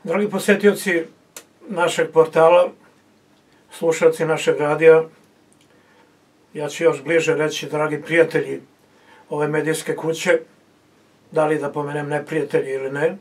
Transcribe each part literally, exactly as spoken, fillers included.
Dragi posetioci našeg portala, slušalci našeg radija, ja ću još bliže reći dragi prijatelji ove medijske kuće, da li da pomenem neprijatelji ili ne,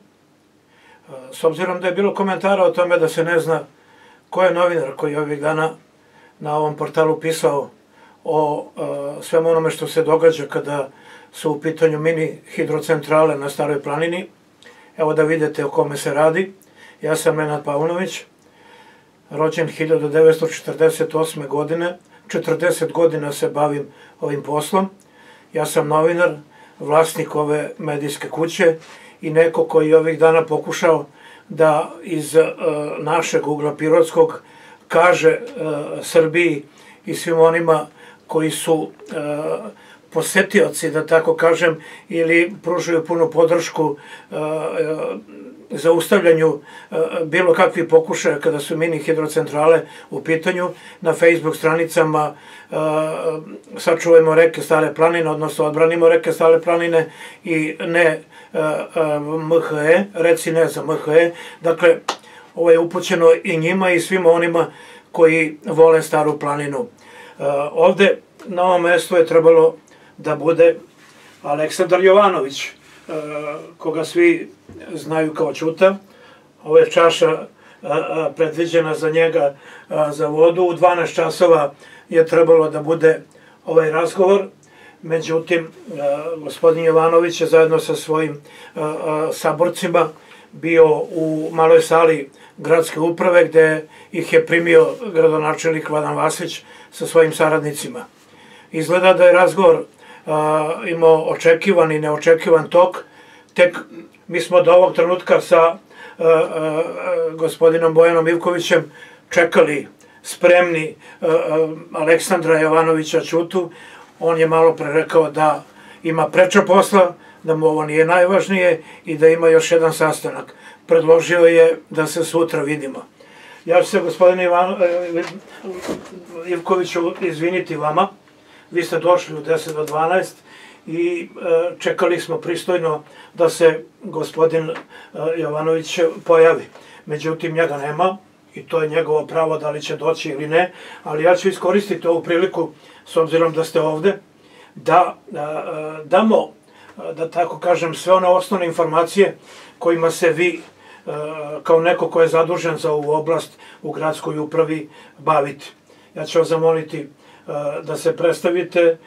s obzirom da je bilo komentara o tome da se ne zna ko je novinar koji je ovih dana na ovom portalu pisao o svemu onome što se događa kada su u pitanju mini hidrocentrale na Staroj planini. Evo da vidite o kome se radi. Ja sam Nenad Paunović, rođen hiljadu devetsto četrdeset osme. godine, četrdeset godina se bavim ovim poslom. Ja sam novinar, vlasnik ove medijske kuće i neko koji je ovih dana pokušao da iz našeg ugla pirotskog kaže Srbiji i svim onima koji su posetioci, da tako kažem, ili pružaju punu podršku zaustavljanju bilo kakvih pokušaja kada su mini hidrocentrale u pitanju, na Facebook stranicama Sačuvajmo reke Stare planine, odnosno Odbranimo reke Stare planine i ne M H E, reci ne za M H E. Dakle, ovo je upućeno i njima i svima onima koji vole Staru planinu. Ovde na ovom mestu je trebalo da bude Aleksandar Jovanović, koga svi znaju kao Ćuta. Ovo je čaša predviđena za njega za vodu. U dvanaest časova je trebalo da bude ovaj razgovor. Međutim, gospodin Jovanović je zajedno sa svojim saborcima bio u maloj sali gradske uprave gde ih je primio gradonačelnik Vladan Vasić sa svojim saradnicima. Izgleda da je razgovor imao očekivan i neočekivan tok. Tek mi smo do ovog trenutka sa gospodinom Bojanom Ivkovićem čekali spremni Aleksandra Jovanovića Ćutu. On je malo pre rekao da ima preča posla, da mu ovo nije najvažnije i da ima još jedan sastanak. Predložio je da se sutra vidimo. Ja ću se, gospodine Ivkoviću, izviniti vama. Vi ste došli u deset do dvanaest i čekali smo pristojno da se gospodin Jovanović pojavi. Međutim, njega nema i to je njegovo pravo da li će doći ili ne, ali ja ću iskoristiti ovu priliku, s obzirom da ste ovde, da damo, da tako kažem, sve one osnovne informacije kojima se vi, kao neko ko je zadužen za ovu oblast u gradskoj upravi, bavite. Ja ću vas zamoliti da se predstavite,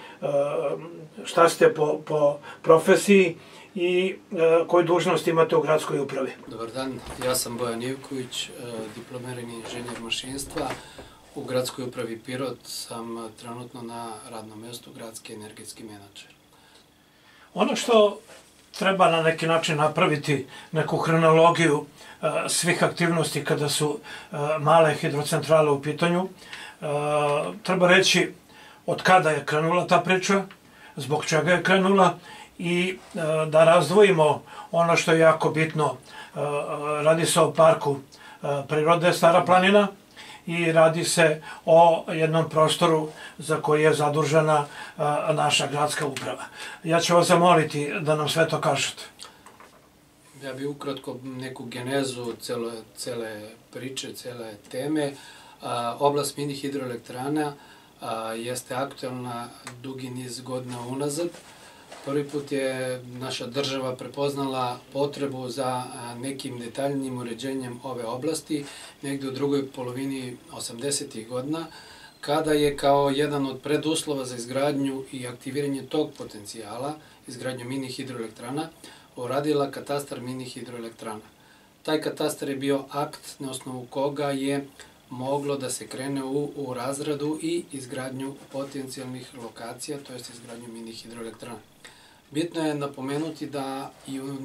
šta ste po profesiji i koju dužnost imate u gradskoj upravi. Dobar dan, ja sam Bojan Ivković, diplomirani inženjer mašinstva. U gradskoj upravi Pirot sam trenutno na radnom mjestu gradski energetski menadžer. Ono što treba na neki način napraviti, neku hronologiju svih aktivnosti kada su male hidrocentrale u pitanju, treba reći od kada je krenula ta priča, zbog čega je krenula i da razdvojimo ono što je jako bitno. Radi se o parku prirode Stara planina i radi se o jednom prostoru za koji je zadužena naša gradska uprava. Ja ću vas zamoliti da nam sve to kažete. Ja bih ukratko neku genezu cele priče, cele teme. Oblast mini hidroelektrana jeste aktuelna dugi niz godina unazad. Prvi put je naša država prepoznala potrebu za nekim detaljnim uređenjem ove oblasti negde u drugoj polovini osamdesetih godina, kada je kao jedan od preduslova za izgradnju i aktiviranje tog potencijala, izgradnju mini hidroelektrana, uradila katastar mini hidroelektrana. Taj katastar je bio akt na osnovu koga je moglo da se krene u razradu i izgradnju potencijalnih lokacija, to je izgradnju mini hidroelektrana. Bitno je napomenuti da i u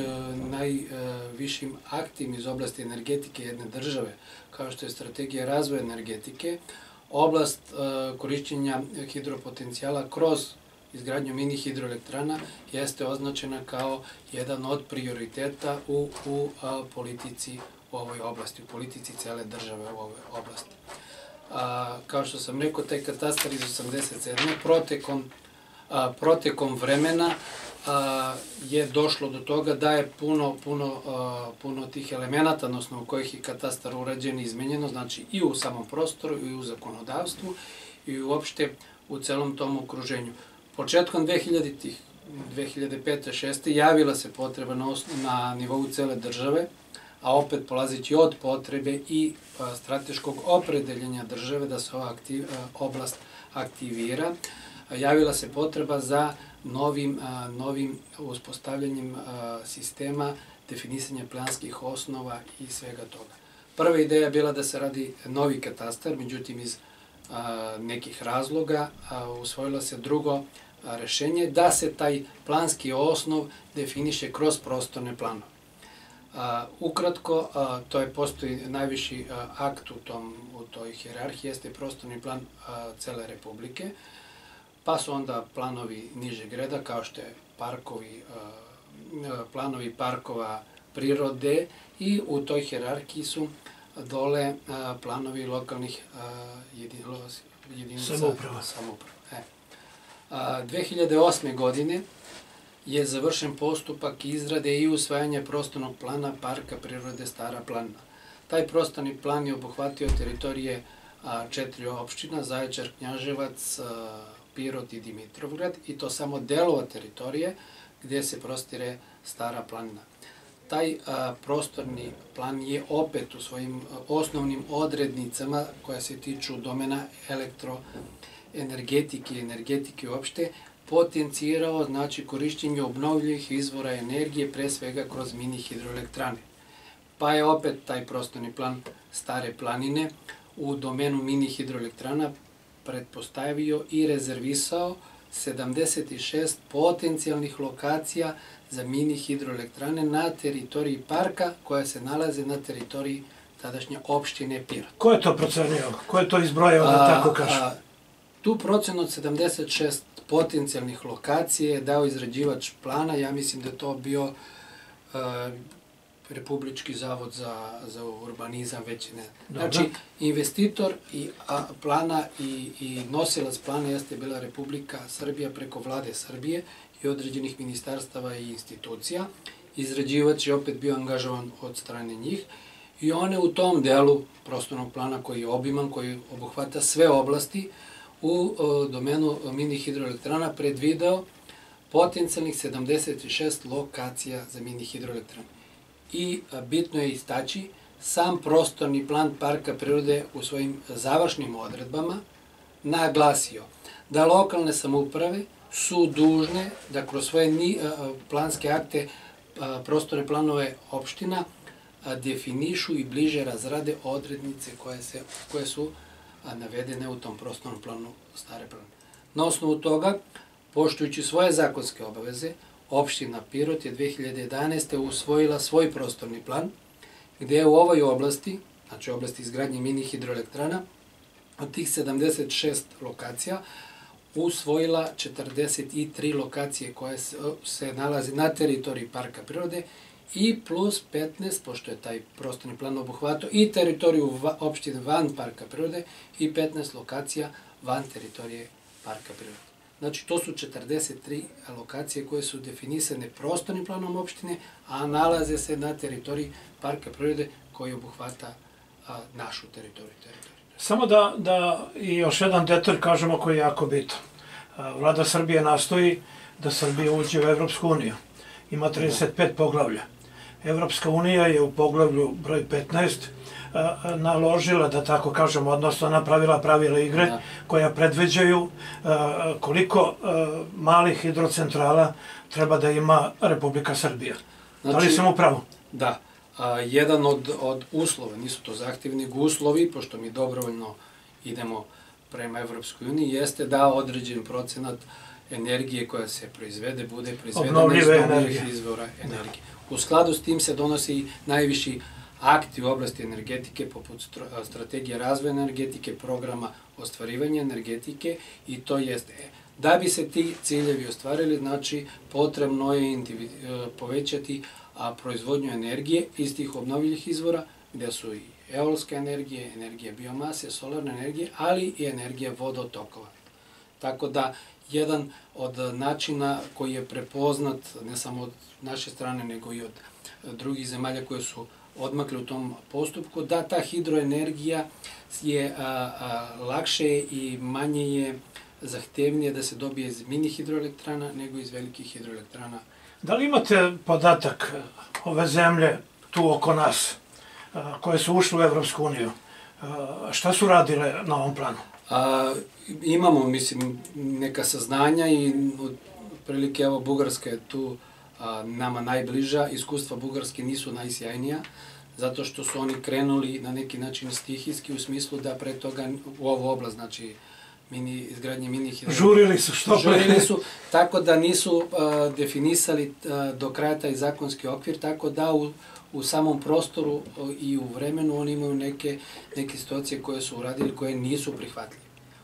najvišim aktima iz oblasti energetike jedne države, kao što je strategija razvoja energetike, oblast korišćenja hidropotencijala kroz izgradnju mini hidroelektrana jeste označena kao jedan od prioriteta u politici u ovoj oblasti, u politici cele države u ovoj oblasti. Kao što sam rekao, taj katastar iz osamdeset sedme protekom protekom vremena je došlo do toga da je puno, puno, puno tih elemenata, odnosno u kojih je katastar urađen i izmenjeno, znači i u samom prostoru i u zakonodavstvu i uopšte u celom tom okruženju. Početkom dvehiljaditih, dve hiljade pete šeste javila se potreba na, na nivou cele države, a opet polazeći od potrebe i strateškog opredeljenja države da se ova aktiv, oblast aktivira, javila se potreba za novim, novim uspostavljanjem sistema definisanja planskih osnova i svega toga. Prva ideja je bila da se radi novi katastar, međutim iz nekih razloga usvojilo se drugo rešenje da se taj planski osnov definiše kroz prostorne planove. Ukratko, to je postoji najviši akt u, tom, u toj hijerarhiji, jeste prostorni plan cele Republike, pa su onda planovi nižeg reda, kao što je parkovi, planovi parkova prirode i u toj hijerarhiji su dole planovi lokalnih jedinica samouprava. dve hiljade osme. godine je završen postupak izrade i usvajanja prostornog plana Parka prirode Stara planina. Taj prostorni plan je obuhvatio teritorije četiri opština, Zaječar, Knjaževac, Pirot i Dimitrovgrad, i to samo delova teritorije gde se prostire Stara planina. Taj prostorni plan je opet u svojim osnovnim odrednicama koja se tiču domena elektroenergetike i energetike uopšte potencirao, znači, korišćenje obnovljivih izvora energije, pre svega kroz mini hidroelektrane. Pa je opet taj prostorni plan Stare planine u domenu mini hidroelektrana pretpostavio i rezervisao sedamdeset šest potencijalnih lokacija za mini hidroelektrane na teritoriji parka koja se nalaze na teritoriji tadašnje opštine Pirot. Ko je to procenio? Ko je to izbrojao, da tako kažem? Tu procenu od sedamdeset šest potencijalnih lokacija je dao izrađivač plana, ja mislim da je to bio Republički zavod za urbanizam, već ne. Znači, investitor plana i nosilac plana jeste bila Republika Srbija preko Vlade Srbije i određenih ministarstava i institucija. Izrađivač je opet bio angažovan od strane njih i on je u tom delu prostornog plana koji je obiman, koji obuhvata sve oblasti, u domenu mini hidroelektrana predvideo potencijalnih sedamdeset šest lokacija za mini hidroelektrane. I bitno je istaći, sam prostorni plan Parka prirode u svojim završnim odredbama naglasio da lokalne samouprave su dužne da kroz svoje planske akte, prostorne planove opština, definišu i bliže razrade odrednice koje su navedene u tom prostornom planu Stare planine. Na osnovu toga, poštujući svoje zakonske obaveze, opština Pirot je dve hiljade jedanaeste. usvojila svoj prostorni plan, gde je u ovoj oblasti, znači oblasti izgradnje mini hidroelektrana, od tih sedamdeset šest lokacija usvojila četrdeset tri lokacije koje se nalaze na teritoriji Parka prirode i plus petnaest, pošto je taj prostorni plan obuhvatao i teritoriju opštine van Parka prirode, i petnaest lokacija van teritorije Parka prirode. Znači, to su četrdeset tri lokacije koje su definisane prostornim planom opštine, a nalaze se na teritoriji Parka prirode koji obuhvata našu teritoriju. Samo da i još jedan detalj kažemo koji je jako bitan. Vlada Srbije nastoji da Srbija uđe u Evropsku uniju. Ima trideset pet poglavlja. Evropska unija je u poglavlju broj petnaest naložila, da tako kažemo, odnosno napravila pravila igre koja predviđaju koliko malih hidrocentrala treba da ima Republika Srbija. Da li sam u pravu? Da. Jedan od uslova, nisu to zahtevni uslovi, pošto mi dobrovoljno idemo prema Evropskoj uniji, jeste da određen procenat energije koja se proizvede bude proizvedena iz obnovljivih izvora energije. U skladu s tim se donosi najviši akti u oblasti energetike, poput strategije razvoja energetike, programa ostvarivanja energetike, i to jeste. Da bi se ti ciljevi ostvarili, znači potrebno je povećati proizvodnju energije iz tih obnovljivih izvora, gde su i eolske energije, energije biomase, solarne energije, ali i energije vodotokova. Tako da, jedan od načina koji je prepoznat, ne samo od naše strane, nego i od drugih zemalja koje su odmakle u tom postupku, da ta hidroenergija je a, a, lakše i manje je zahtevnije da se dobije iz mini hidroelektrana nego iz velikih hidroelektrana. Da li imate podatak ove zemlje tu oko nas, koje su ušle u Evropsku uniju, šta su radile na ovom planu? A, imamo, mislim, neka saznanja i otprilike, evo, Bugarska je tu a, nama najbliža. Iskustva Bugarske nisu najsjajnija, zato što su oni krenuli na neki način stihijski, u smislu da pre toga u ovu oblast, znači mini, izgradnje mini hidroelektrana. Žurili su, što pre? Žurili su, tako da nisu a, definisali a, do kraja taj zakonski okvir, tako da u u samom prostoru i u vremenu oni imaju neke, neke situacije koje su uradili, koje nisu prihvatljive.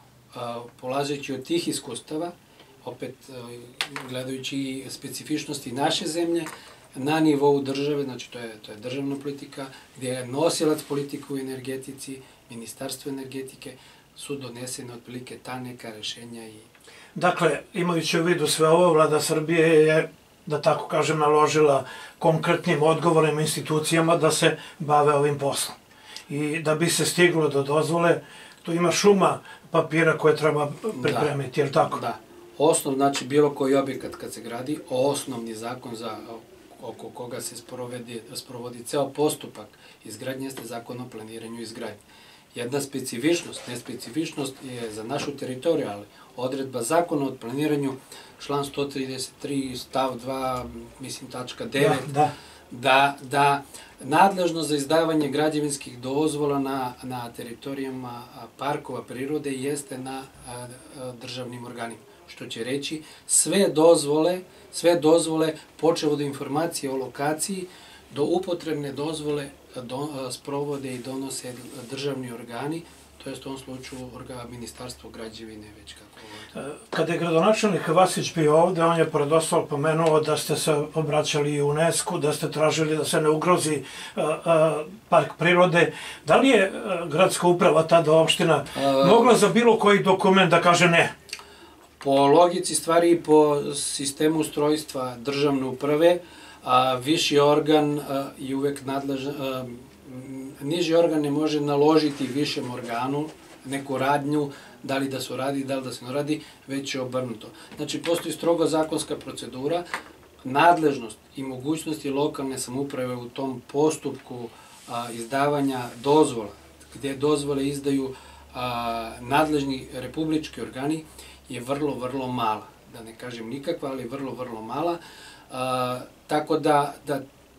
Polazeći od tih iskustava, opet gledajući specifičnosti naše zemlje, na nivou države, znači to je, to je državna politika, gdje je nosilac politiku u energetici, Ministarstvo energetike, su donesene otprilike ta neka rešenja. I... Dakle, imajući u vidu sve ovo, Vlada Srbije je, da tako kažem, naložila konkretnim odgovornim institucijama da se bave ovim poslom. I da bi se stiglo do dozvole, tu ima šuma papira koje treba pripremiti, je li tako? Da. Osnov, znači bilo koji objekat kad se gradi, osnovni zakon za, oko koga se sprovodi, sprovodi ceo postupak izgradnje jeste zakon o planiranju izgradnje. Jedna specifičnost, nespecifičnost je za našu teritoriju, ali odredba zakona o planiranju, član sto trideset tri, stav dva, mislim tačka devet, da, da, da nadležnost za izdavanje građevinskih dozvola na, na teritorijama parkova prirode jeste na a, a, državnim organima. Što će reći, sve dozvole, sve dozvole, počev od informacije o lokaciji, do upotrebne dozvole do, sprovode i donose državni organi, to jest u ovom slučaju Ministarstvo građevine, već kako... Kada je gradonačelnik Vasić bio ovde, on je pored ostalog pomenuo da ste se obraćali i UNESCO, da ste tražili da se ne ugrozi park prirode. Da li je gradska uprava, tada opština, mogla za bilo koji dokument da kaže ne? Po logici stvari i po sistemu ustrojstva državne uprave, a viši organ je uvek nadležan, niži organ ne može naložiti višem organu neku radnju, da li da se radi, da li da se ne radi, već je obrnuto. Znači, postoji strogo zakonska procedura, nadležnost i mogućnosti lokalne samouprave u tom postupku izdavanja dozvola, gde dozvole izdaju nadležni republički organi, je vrlo, vrlo mala. Da ne kažem nikakva, ali vrlo, vrlo mala. Tako da, da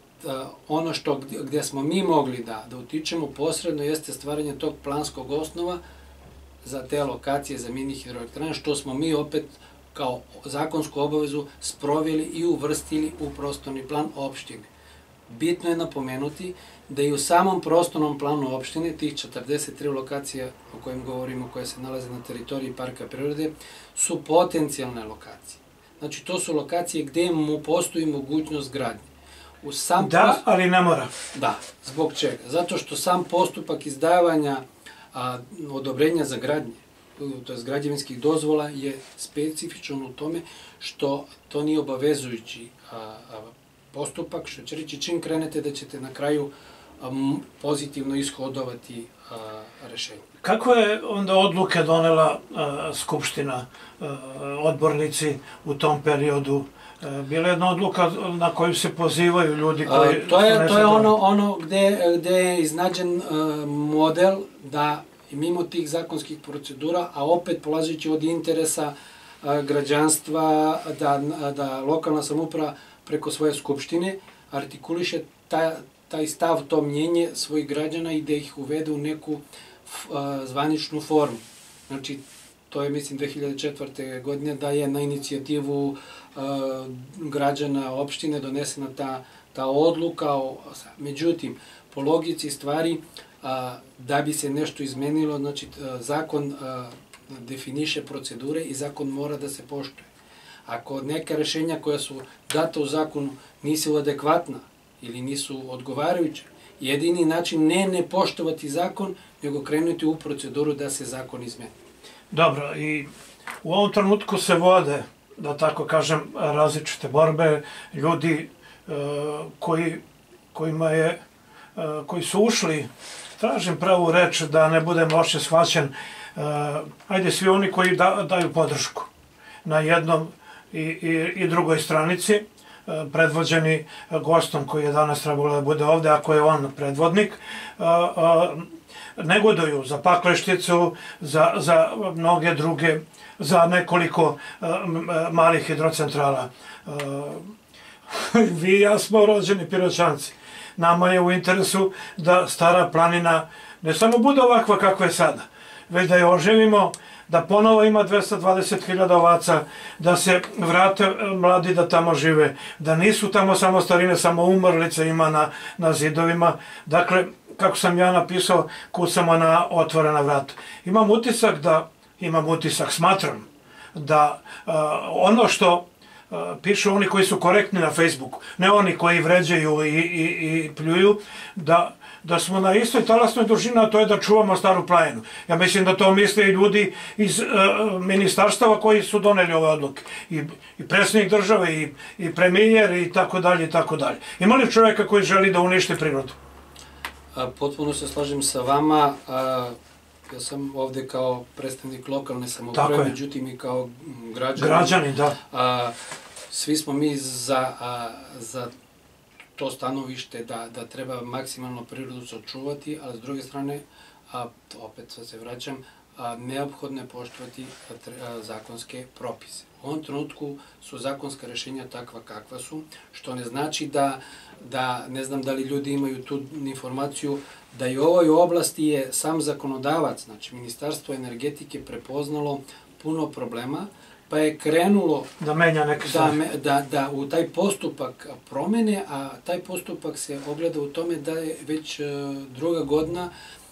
ono što gdje smo mi mogli da, da utičemo posredno jeste stvaranje tog planskog osnova za te lokacije za mini hidroelektrane, što smo mi opet kao zakonsku obavezu sproveli i uvrstili u prostorni plan opštine. Bitno je napomenuti da i u samom prostornom planu opštine, tih četrdeset tri lokacija o kojim govorimo, koje se nalaze na teritoriji parka prirode, su potencijalne lokacije. Znači, to su lokacije gde mu postoji mogućnost gradnje. Da, ali ne mora. Da. Zbog čega? Zato što sam postupak izdavanja odobrenja za gradnje, to je građevinskih dozvola, je specifičan u tome što to nije obavezujući postupak, što će reći čim krenete da ćete na kraju pozitivno ishodovati rešenje. Kako je onda odluke donela Skupština, odbornici u tom periodu? Bila je jedna odluka na koju se pozivaju ljudi koji... To je, to je ono, ono gde, gde je iznađen model da mimo tih zakonskih procedura, a opet polazeći od interesa građanstva, da, da lokalna samouprava preko svoje skupštine artikuliše taj, taj stav, to mnjenje svojih građana i da ih uvede u neku zvaničnu formu. Znači, to je, mislim, dve hiljade četvrte. godine da je na inicijativu građana opštine donesena ta, ta odluka. Međutim, po logici stvari, da bi se nešto izmenilo, znači, zakon definiše procedure i zakon mora da se poštuje. Ako neka rešenja koja su data u zakonu nisu adekvatna ili nisu odgovarajuća, jedini način ne ne poštovati zakon, nego krenuti u proceduru da se zakon izmeni. Dobro, i U ovom trenutku se vode, da tako kažem, različite borbe, ljudi koji, kojima je, koji su ušli, tražim pravu reč da ne budem loše shvaćen, ajde svi oni koji da, daju podršku na jednom i, i, i drugoj stranici, predvođeni gostom koji je danas trebalo da bude ovde, ako je on predvodnik, negoduju za Paklešticu, za, za mnoge druge, za nekoliko malih hidrocentrala. Vi i ja smo rođeni Piroćanci. Nama je u interesu da Stara planina ne samo bude ovakva kakva je sada, već da je oživimo, da ponovo ima dvesta dvadeset hiljada ovaca, da se vrate mladi da tamo žive, da nisu tamo samo starine, samo umrlice ima na, na zidovima. Dakle, kako sam ja napisao, kucamo na otvorena vrata. Imam utisak da, imam utisak, smatram da uh, ono što uh, pišu oni koji su korektni na Facebooku, ne oni koji vređaju i, i, i pljuju, da da smo na istoj talasnoj dužini, a to je da čuvamo Staru planinu. Ja mislim da to misle i ljudi iz uh, ministarstava koji su doneli ove odluke. I, i predsjednik države, i, i premijer, i tako dalje, i tako dalje. Ima li čovjeka koji želi da uništi prirodu? A, potpuno se slažem sa vama. A, ja sam ovde kao predstavnik lokalne samouprave, međutim i kao građanin. Građani, da. A, svi smo mi za, a, za to stanovište da, da treba maksimalno prirodu sačuvati, ali s druge strane, a, opet sad se vraćam, a, neophodno je poštovati a, a, zakonske propise. U ovom trenutku su zakonska rešenja takva kakva su, što ne znači da, da ne znam da li ljudi imaju tu informaciju, da i u ovoj oblasti je sam zakonodavac, znači Ministarstvo energetike prepoznalo puno problema, pa je krenulo da menja neke stvari. Da, da, da u taj postupak promene, a taj postupak se ogleda u tome da je već druga godina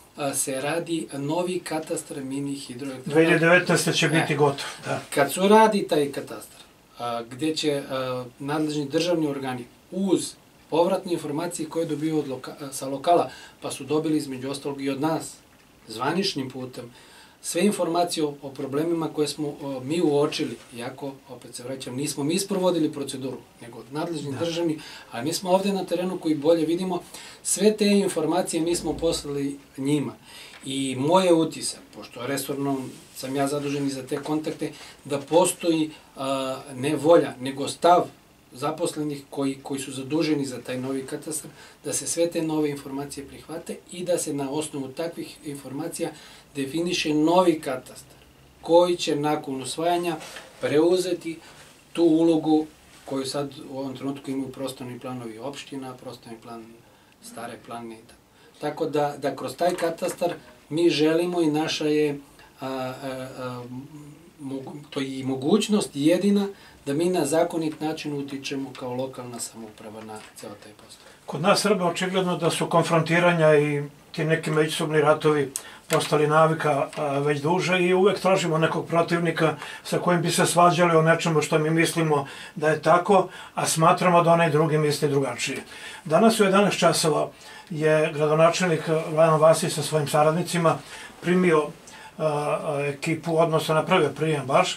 se radi novi katastar mini hidroelektrana. dve hiljade devetnaeste. će biti gotov. Da. Kad su radi taj katastar, gde će nadležni državni organi uz povratne informacije koje dobiju od loka, sa lokala, pa su dobili između ostalog i od nas, zvaničnim putem, sve informacije o, o problemima koje smo o, mi uočili, iako, opet se vraćam, nismo mi sprovodili proceduru, nego nadležni da. državni, a mi smo ovde na terenu koji bolje vidimo, sve te informacije mi smo poslali njima. I moje utisak, pošto resorno sam ja zadužen i za te kontakte, da postoji a, ne volja, nego stav zaposlenih koji, koji su zaduženi za taj novi katastar, da se sve te nove informacije prihvate i da se na osnovu takvih informacija definiše novi katastar koji će nakon usvajanja preuzeti tu ulogu koju sad u ovom trenutku imaju prostorni planovi opština, prostorni plan Stare planine. Tako da, da kroz taj katastar mi želimo i naša je a, a, a, mogu, to je i mogućnost jedina da mi na zakonit način utičemo kao lokalna samouprava na ceo taj postupak. Kod nas Srba očigledno da su konfrontiranja i ti neki međusobni ratovi postali navika a, već duže i uvek tražimo nekog protivnika sa kojim bi se svađali o nečemu što mi mislimo da je tako, a smatramo da onaj drugi misli drugačije. Danas u jedanaest časova je gradonačelnik Vladan Vasić sa svojim saradnicima primio ekipu, odnosno napravio prijem baš,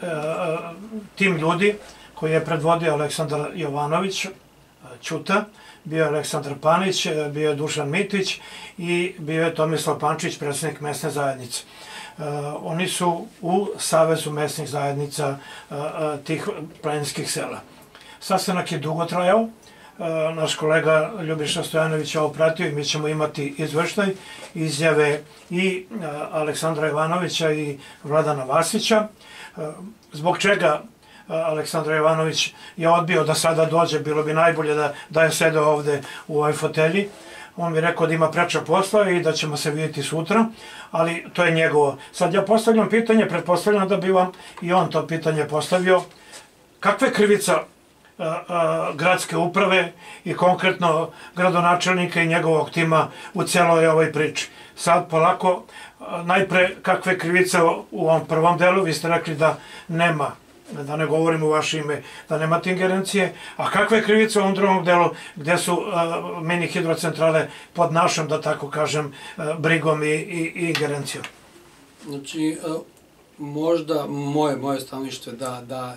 tim ljudi koji je predvodio Aleksandar Jovanović, Ćuta, bio je Aleksandar Panić, bio je Dušan Mitić i bio je Tomislav Pančić, predsjednik mesne zajednice. Oni su u Savezu mesnih zajednica tih planinskih sela. Sastanak je dugo trajao, naš kolega Ljubiša Stojanović je ovo pratio i mi ćemo imati izveštaj, izjave i Aleksandra Jovanovića i Vladana Vasića. Zbog čega Aleksandar Jovanović je odbio da sada dođe, bilo bi najbolje da, da je sedeo ovde u ovoj fotelji. On mi rekao da ima preča posla i da ćemo se vidjeti sutra, ali to je njegovo. Sad ja postavljam pitanje, pretpostavljam da bi vam i on to pitanje postavio. Kakva je krivica gradske uprave i konkretno gradonačelnika i njegovog tima u celoj ovoj priči? Sad polako, najpre kakve krivice u ovom prvom delu, vi ste rekli da nema, da ne govorim u vaše ime, da nemate ingerencije, a kakve krivice u ovom drugom delu gde su mini hidrocentrale pod našom, da tako kažem, brigom i, i, i ingerencijom? Znači, možda moje, moje stanovište da, da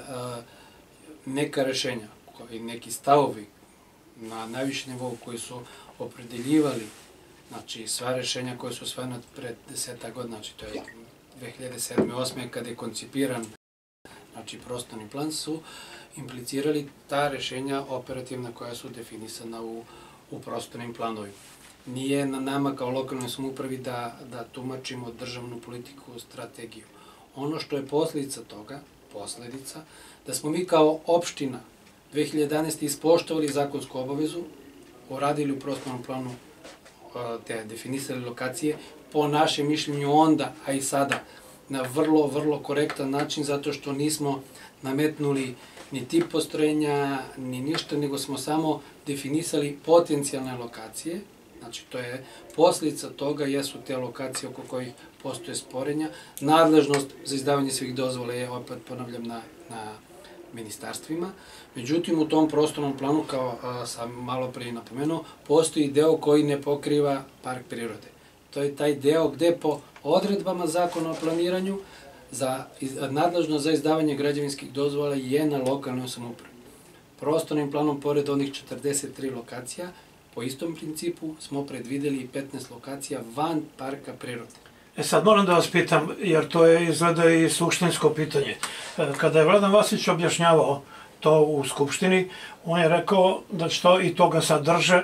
neka rešenja i neki stavovi na najvišem nivou koji su opredeljivali, znači sva rešenja koje su usvojena pred deseta godina, znači to je dve hiljade sedme osme kada je koncipiran, znači prostorni plan, su implicirali ta rešenja operativna koja su definisana u, u prostornim planovima. Nije na nama kao lokalnoj samoupravi da, da tumačimo državnu politiku, strategiju. Ono što je posljedica toga, posljedica, da smo mi kao opština dve hiljade jedanaeste. ispoštovali zakonsku obavezu, uradili u prostornom planu te definisali lokacije, po našem mišljenju onda, a i sada, na vrlo, vrlo korektan način, zato što nismo nametnuli ni tip postrojenja, ni ništa, nego smo samo definisali potencijalne lokacije. Znači, to je posljedica toga, jesu te lokacije oko kojih postoje sporenja. Nadležnost za izdavanje svih dozvola je, opet ponavljam, na, na ministarstvima. Međutim, u tom prostornom planu, kao a, sam malo prije napomenuo, postoji deo koji ne pokriva park prirode. To je taj deo gde po odredbama zakona o planiranju za, nadležnost za izdavanje građevinskih dozvola je na lokalnoj samoupravi. Prostornim planom, pored onih četrdeset tri lokacija, po istom principu smo predvideli i petnaest lokacija van parka prirode. E sad moram da vas pitam, jer to je izgleda i suštinsko pitanje. Kada je Vladan Vasić objašnjavao to u Skupštini, on je rekao da će to, i to ga sadrže,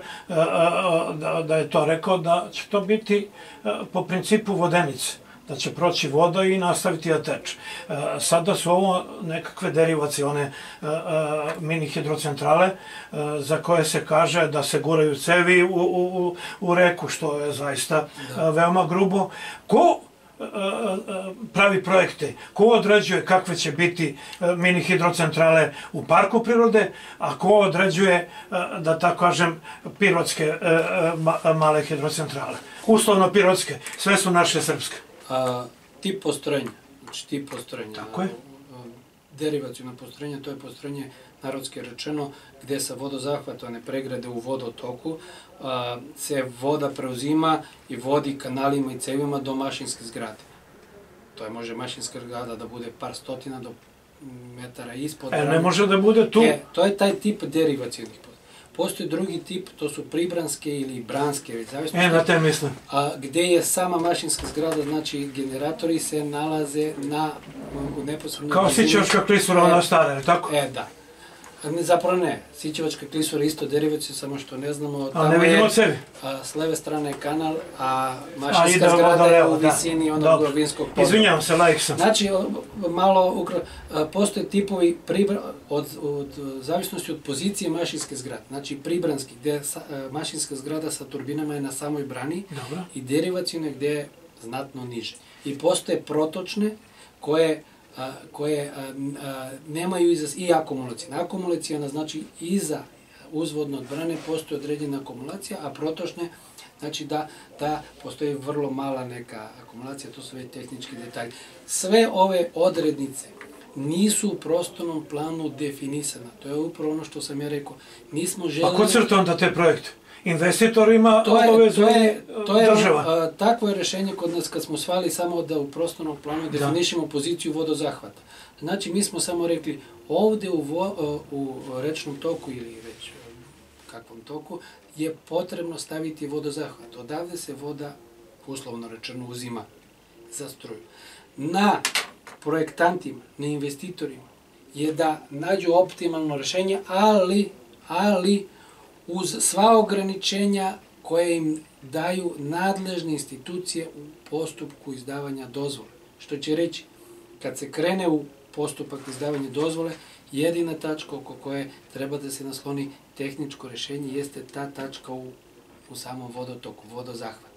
da je to rekao da će to biti po principu vodenice, da će proći voda i nastaviti da teče. Sada su ovo nekakve derivacione mini hidrocentrale za koje se kaže da se guraju cevi u, u, u reku, što je zaista da. veoma grubo. Ko pravi projekte, ko određuje kakve će biti mini hidrocentrale u parku prirode, a ko određuje, da tako kažem, pirotske male hidrocentrale. Uslovno pirotske, sve su naše srpske. A, tip postrojenja, znači tip postrojenja, Tako je. derivacijno postrojenje, to je postrojenje, narodski rečeno, gde sa vodozahvatovane pregrade u vodotoku a, se voda preuzima i vodi kanalima i cevima do mašinske zgrade. To je, može mašinska zgrada da bude par stotina do metara ispod. E, ne može da bude tu. E, to je taj tip derivacijnih postrojenja. Postoji drugi tip, to su pribranske ili branske, zavisno e, na te mislim. A, gde je sama mašinska zgrada, znači generatori se nalaze na, u neposrednoj... Kao Sićevačka klisura, ona stara, je tako? E, da. Ne, zapravo ne, Sićevačka klisura je isto derivacija, samo što ne znamo... A ne vidimo cevi? S leve strane je kanal, a mašinska zgrada je u visini onog vinskog područja. Izvinjavam se, laik sam. Znači, malo ukra... postoje tipovi od, od zavisnosti od pozicije mašinske zgrade. Znači, pribranski, gde mašinska zgrada sa turbinama je na samoj brani. Dobro. I derivacijne gde je znatno niže. I postoje protočne koje A, koje a, a, nemaju iza, i akumulacijna. Akumulacijna znači iza uzvodno od brane postoji određena akumulacija, a protočne znači da, da postoji vrlo mala neka akumulacija, to su već tehnički detalji. Sve ove odrednice nisu u prostornom planu definisane. To je upravo ono što sam ja rekao. Nismo želeli... A ko crta onda te projekte? Investitor ima obavezu država. Takvo je rešenje kod nas kad smo svali samo da u prostornom planu definišemo poziciju vodozahvata. Znači, mi smo samo rekli ovde u, vo, u rečnom toku ili već kakvom toku je potrebno staviti vodozahvat. Odavde se voda, uslovno rečeno, uzima za struju. Na projektantima, na investitorima je da nađu optimalno rešenje, ali, ali uz sva ograničenja koje im daju nadležne institucije u postupku izdavanja dozvole. Što će reći, kad se krene u postupak izdavanja dozvole, jedina tačka oko koje treba da se nasloni tehničko rešenje jeste ta tačka u, u samom vodotoku, vodozahvat.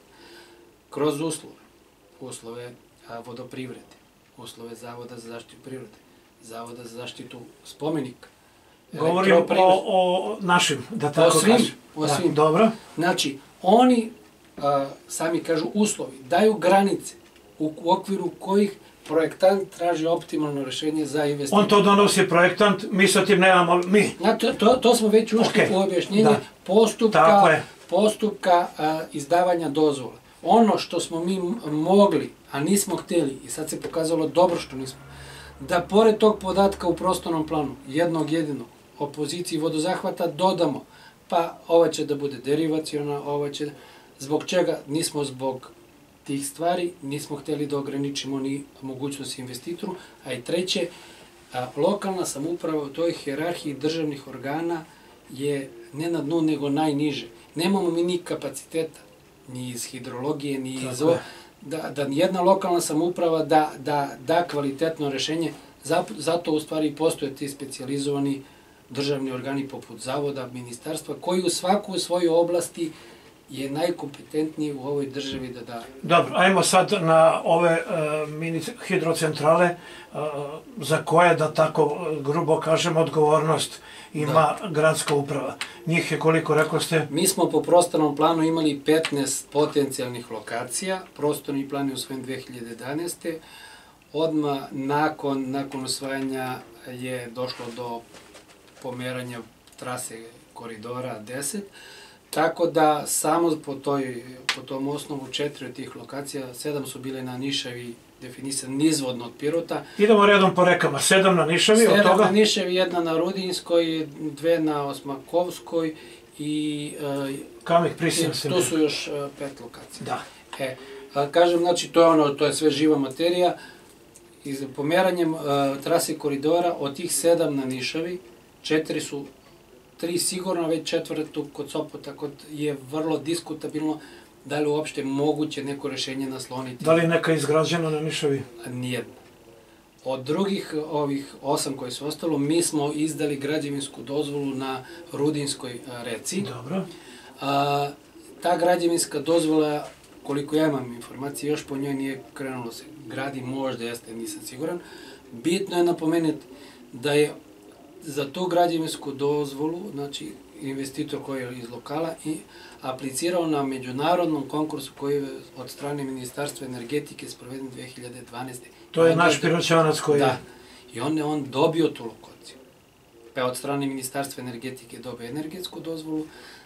Kroz uslove, uslove a, vodoprivrede, uslove Zavoda za zaštitu prirode, Zavoda za zaštitu spomenika, govorim o, o našim, da tako o svim, kažem. O svim. Da, dobro. Znači, oni, a, sami kažu uslovi, daju granice u, u okviru kojih projektant traži optimalno rešenje za investiciju. On to donosi projektant, mi sa tim nemamo, mi. Na, to, to, to smo već ušli okay. u objašnjenje da. postupka, postupka a, izdavanja dozvola. Ono što smo mi mogli a nismo hteli, i sad se pokazalo dobro što nismo, da pored tog podatka u prostornom planu, jednog jedinog, o poziciji vodozahvata dodamo, pa ova će da bude derivaciona, ova će, zbog čega nismo zbog tih stvari, nismo hteli da ograničimo ni mogućnosti investitoru, a i treće, a, lokalna samouprava u toj hijerarhiji državnih organa je ne na dnu, nego najniže. Nemamo mi ni kapaciteta, ni iz hidrologije, ni iz ovo, da, da jedna lokalna samouprava da, da, da kvalitetno rešenje, zato u stvari postoje ti specijalizovani državni organi poput zavoda, ministarstva, koji u svaku u svojoj oblasti je najkompetentniji u ovoj državi da da... Dobro, ajmo sad na ove uh, mini hidrocentrale, uh, za koje, da tako grubo kažem, odgovornost ima da. Gradska uprava. Njih je koliko, rekao ste? Mi smo po prostornom planu imali petnaest potencijalnih lokacija, prostorni plan je usvojen dve hiljade jedanaeste. Odmah nakon, nakon usvajanja je došlo do pomeranja trase koridora deset, tako da samo po, toj, po tom osnovu četiri od tih lokacija, sedam su bile na Nišavi, definisan nizvodno od Pirota. Idemo redom po rekama, sedam na Nišavi, od toga? Sedam na Nišavi, jedna na Rudinskoj, dve na Osmakovskoj i... Kam ih prisim se? Tu su još pet lokacija. Da. E, kažem, znači, to je ono, to je sve živa materija. I pomeranjem uh, trase koridora, od tih sedam na Nišavi, četiri su, tri sigurno, već četvrtu kod Sopota, kod je vrlo diskutabilno da li uopšte moguće neko rešenje nasloniti. Da li je neka izgrađena na Nišavi? Nijedna. Od drugih ovih osam koji su ostalo, mi smo izdali građevinsku dozvolu na Rudinskoj reci. Dobro. A, ta građevinska dozvola, koliko ja imam informacije, još po njoj nije krenulo se gradi, možda jeste, nisam siguran. Bitno je napomenuti da je za tu građevinsku dozvolu, znači investitor koji je iz lokala, i aplicirao na međunarodnom konkursu koji je od strane Ministarstva energetike sproveden dve hiljade dvanaeste. To je naš Piroćanac koji je... Da, i on je on dobio tu lokaciju. Pa od strane Ministarstva energetike dobio energetsku dozvolu,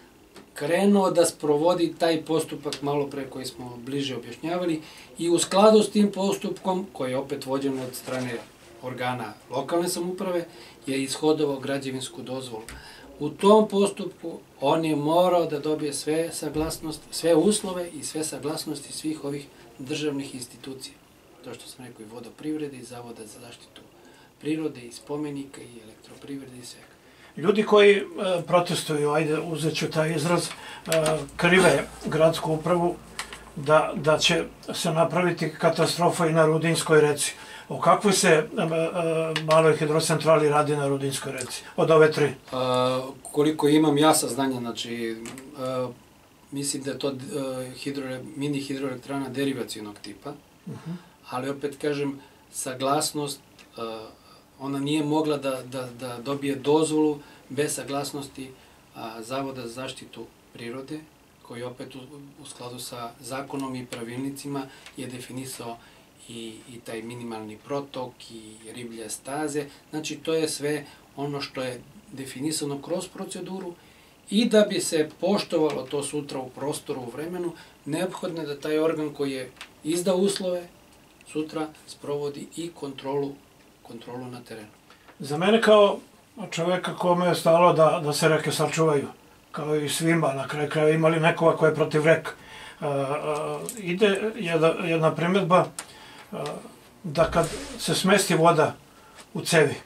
krenuo da sprovodi taj postupak malo pre koji smo bliže objašnjavali i u skladu s tim postupkom, koji je opet vođen od strane organa lokalne samouprave, je ishodovao građevinsku dozvolu. U tom postupku on je morao da dobije sve saglasnosti, sve uslove i sve saglasnosti svih ovih državnih institucija. To što sam rekao, i vodoprivrede, i Zavoda za zaštitu prirode, i spomenika, i elektroprivrede, i svega. Ljudi koji e, protestuju, ajde, uzet ću taj izraz, e, krive gradsku upravu da, da će se napraviti katastrofa i na Rudinskoj reci. O kakvoj se e, e, maloj hidrocentrali radi na Rudinskoj reci, od ove tri? A, koliko imam ja saznanja, znači, a, mislim da je to a, hidro, mini hidroelektrana derivacijnog tipa, uh -huh. ali opet kažem, saglasnost, a, ona nije mogla da, da, da dobije dozvolu bez saglasnosti a, Zavoda za zaštitu prirode, koji opet u, u skladu sa zakonom i pravilnicima je definisao i, i taj minimalni protok i riblje staze. Znači, to je sve ono što je definisano kroz proceduru i da bi se poštovalo to sutra u prostoru, u vremenu, neophodno je da taj organ koji je izdao uslove sutra sprovodi i kontrolu kontrolu na terenu. Za mene kao čoveka kome je stalo da, da se reke sačuvaju, kao i svima, na kraju kraja imali nekoga ko je protiv reka. Uh, uh, ide jedna, jedna primjedba uh, da kad se smesti voda u cevi,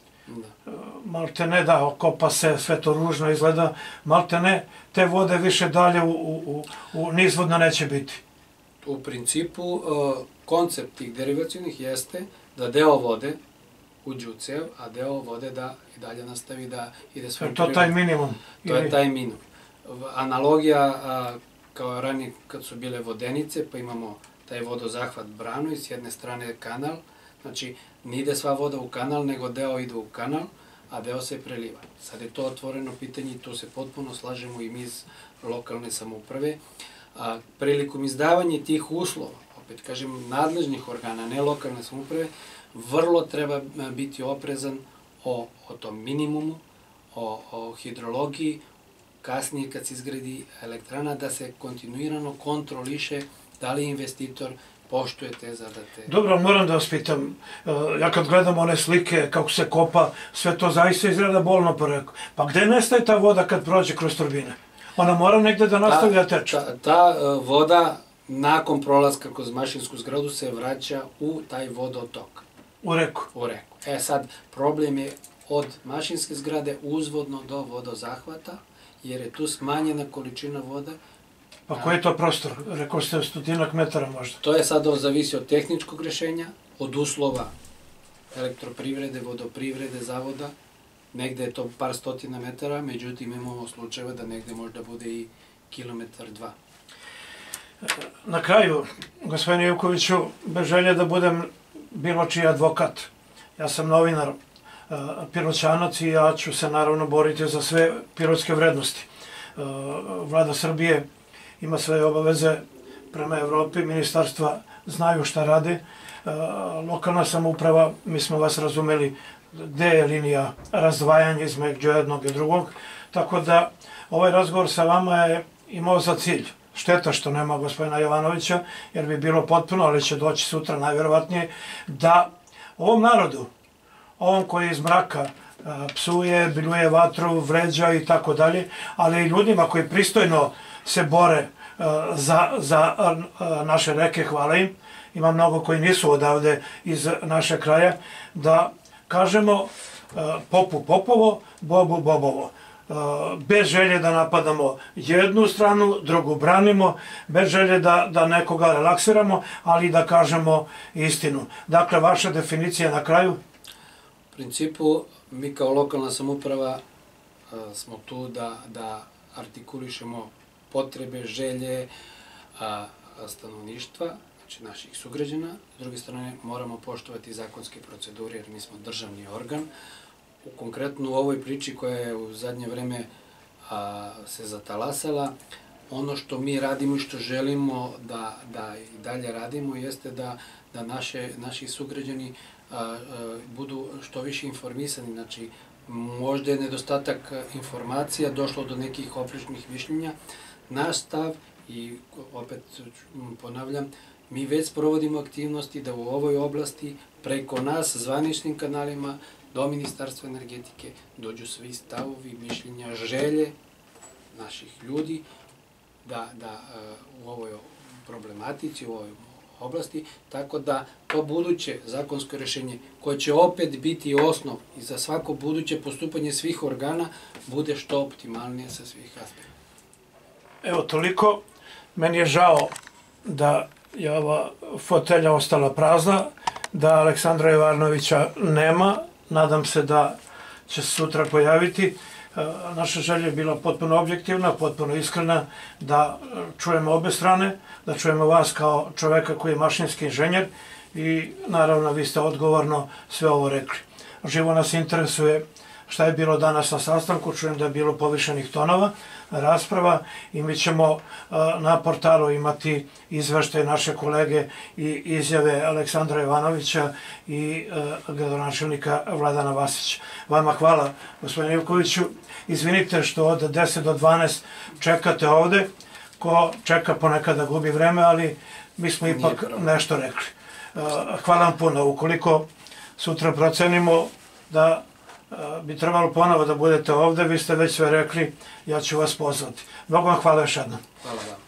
da. Uh, malte ne da okopa se, sve to ružno izgleda, malte ne, te vode više dalje u, u, u nizvodno neće biti. U principu, uh, koncept tih derivacijnih jeste da deo vode uđe u cev, a deo vode da i dalje nastavi da ide svojim prirodom. To je taj minimum? To je taj minimum. Analogija, a, kao ranije kad su bile vodenice, pa imamo taj vodozahvat branu i s jedne strane kanal, znači ne ide sva voda u kanal, nego deo ide u kanal, a deo se preliva. Sad je to otvoreno pitanje i tu se potpuno slažemo i mi iz lokalne samouprave. A, prilikom izdavanja tih uslova, opet kažem, nadležnih organa, ne lokalne samouprave, vrlo treba biti oprezan o, o tom minimumu, o, o hidrologiji, kasnije kad se izgradi elektrana, da se kontinuirano kontroliše da li investitor poštuje te zadate. Dobro, moram da vas pitam, ja kad gledam one slike kako se kopa, sve to zaista izgleda bolno poreko. Pa gde nestaje ta voda kad prođe kroz turbine? Ona mora negde da nastavi da teče. Ta voda nakon prolaska kroz mašinsku zgradu se vraća u taj vodotok. U reku? U reku. E sad, problem je od mašinske zgrade uzvodno do vodozahvata, jer je tu smanjena količina vode. Pa koji je to prostor? Rekao ste stotinak metara možda. To je sad zavisi od tehničkog rešenja, od uslova elektroprivrede, vodoprivrede, zavoda. Negde je to par stotina metara, međutim imamo slučajeva da negde možda bude i kilometar, dva. Na kraju, gospodine Ivkoviću, bez želje da budem bilo čiji advokat. Ja sam novinar, Piroćanac i ja ću se naravno boriti za sve pirotske vrednosti. Vlada Srbije ima svoje obaveze prema Evropi, ministarstva znaju šta rade, lokalna samouprava, mi smo vas razumeli gde je linija razdvajanja između jednog i drugog, tako da ovaj razgovor sa vama je imao za cilj. Šteta što nema gospodina Jovanovića, jer bi bilo potpuno, ali će doći sutra najverovatnije, da ovom narodu, ovom koji iz mraka psuje, biljuje vatru, vređa i tako dalje, ali i ljudima koji pristojno se bore za naše reke, hvala im, ima mnogo koji nisu odavde iz naše kraja, da kažemo popu popovo, bobu bobovo. Bez želje da napadamo jednu stranu, drugu branimo, bez želje da nekoga relaksiramo, ali da kažemo istinu. Dakle, vaša definicija na kraju? U principu, mi kao lokalna samouprava smo tu da artikulišemo potrebe, želje stanovništva, znači naših sugrađana. S druge strane, moramo poštovati zakonske procedure, jer mi smo državni organ. Konkretno u ovoj priči koja je u zadnje vreme se zatalasala, ono što mi radimo i što želimo da i dalje radimo jeste da naši sugrađani budu što više informisani. Znači, možda je nedostatak informacija, došlo do nekih oprečnih mišljenja. Naš stav, i opet ponavljam, mi već provodimo aktivnosti da u ovoj oblasti preko nas zvaničnim kanalima do Ministarstva energetike dođu svi stavovi, mišljenja, želje naših ljudi da u ovoj problematici, u ovoj oblasti, tako da to buduće zakonsko rešenje, koje će opet biti osnov i za svako buduće postupanje svih organa, bude što optimalnije sa svih aspekta. Evo toliko. Meni je žao da je ova fotelja ostala prazna, da Aleksandra Jovanovića nema. Nadam se da će se sutra pojaviti. Naša želja je bila potpuno objektivna, potpuno iskrena, da čujemo obe strane, da čujemo vas kao čoveka koji je mašinski inženjer i naravno vi ste odgovorno sve ovo rekli. Živo nas interesuje šta je bilo danas na sastanku, čujem da je bilo povišenih tonova rasprava i mi ćemo na portalu imati izveštaje naše kolege i izjave Aleksandra Jovanovića i gradonačelnika Vladana Vasića. Vama hvala, gospodine Ivkoviću. Izvinite što od deset do dvanaest čekate ovde. Ko čeka ponekada gubi vreme, ali mi smo ipak nešto rekli. Hvala vam puno. Ukoliko sutra procenimo da bi trebalo ponovo da budete ovde, vi ste već sve rekli, ja ću vas pozvati. Mnogo vam hvala još jednom. Hvala vam.